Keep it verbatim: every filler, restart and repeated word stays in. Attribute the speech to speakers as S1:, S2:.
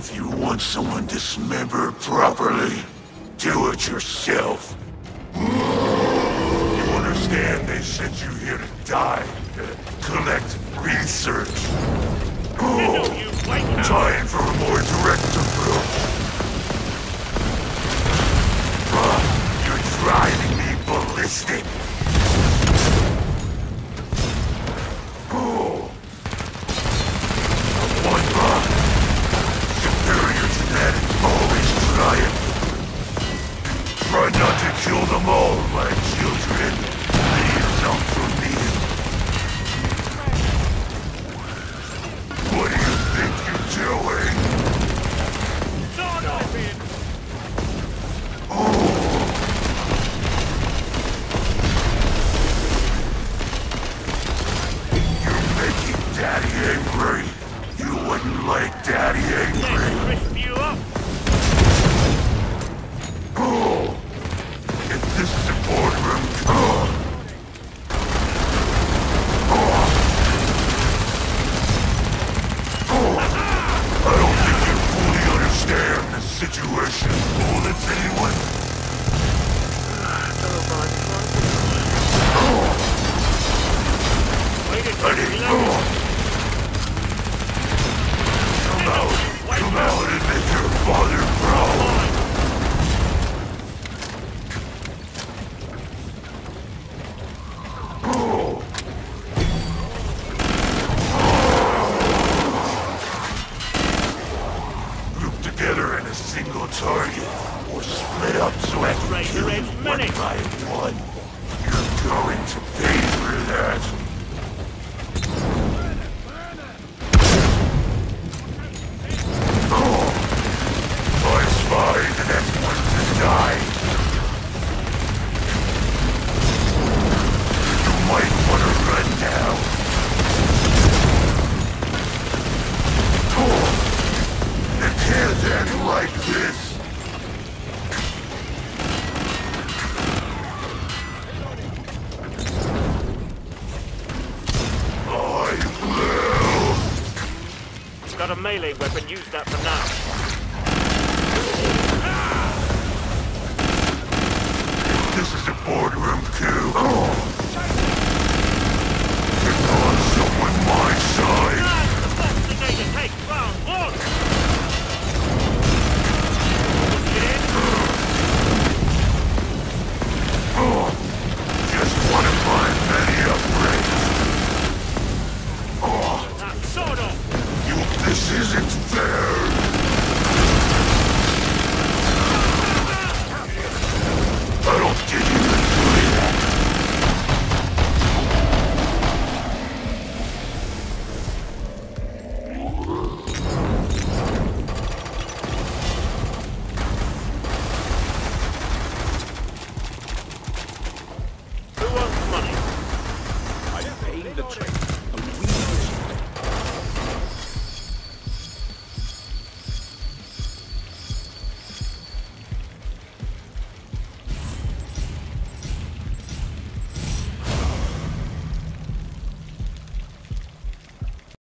S1: If you want someone dismembered properly, do it yourself. You understand they sent you here to die, to collect research. Oh, time for a more direct approach. Uh, you're driving me ballistic. Oh. One run. Superior genetics always triumph. Try not to kill them all, my children. Leave some for me. What do you think you're doing? Oh. You're making Daddy angry. You wouldn't like Daddy angry. Oh. If this is a boardroom, oh. Oh. Oh. I don't think you fully understand the situation, bullets, anyone. Oh. I need more. Come out. Come out and make your father proud. Single target, or split up so I can kill you one by one. You're going to pay for that. Oh, I spy the next one to die. You might want to run now. Oh. It can't end like this! I will!
S2: Got a melee weapon, use that for now.
S1: This is a boardroom coup. Oh.